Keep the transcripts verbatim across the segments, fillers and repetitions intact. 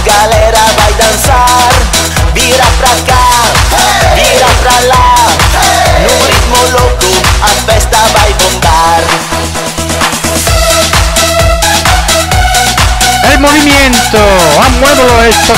galera vai dançar. Vira pra cá, vira pra lá. Num ritmo louco, a festa vai bombar. El movimiento, amuévelo esto.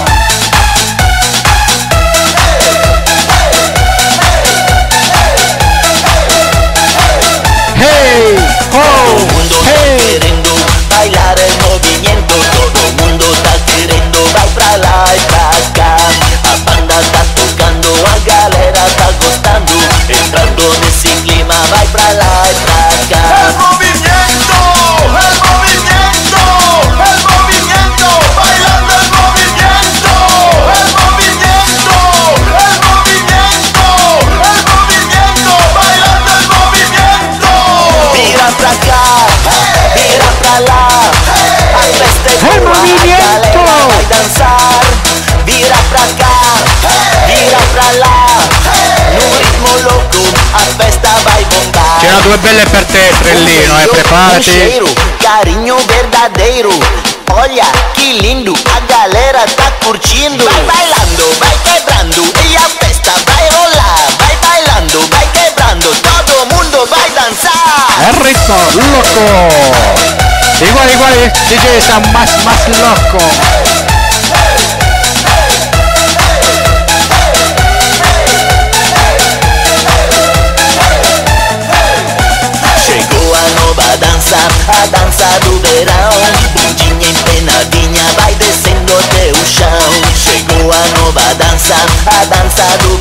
Hey, oh, hey. Querendo bailar el movimiento, todo mundo tá querendo, vai pra lá e pra cá. A banda tá tocando, a galera tá gostando, entrando nesse clima, vai pra lá e pra cá. El movimiento, el movimiento, el movimiento, bailando el movimiento, el movimiento, el movimiento, el movimiento, bailando el movimiento. Vira pra cá, vira pra lá, a festa é boa, a galera vai dançar. Vira pra cá, vira pra lá, num ritmo louco, a festa vai bombar. C'erano due belle per te, Trellino, eh, preparati. Um cheiro, carinho verdadeiro. Olha que lindo, a galera tá curtindo. Vai bailando, vai quebrando e a festa vai rolar. Vai bailando, vai quebrando, todo mundo vai dançar. El ritmo, loco. Igual, igual, D J está más, más loco. Chegou a nova dança, a dança do verão. Bundinha empenadinha vai descendo até o chão. Chegou a nova dança, a dança do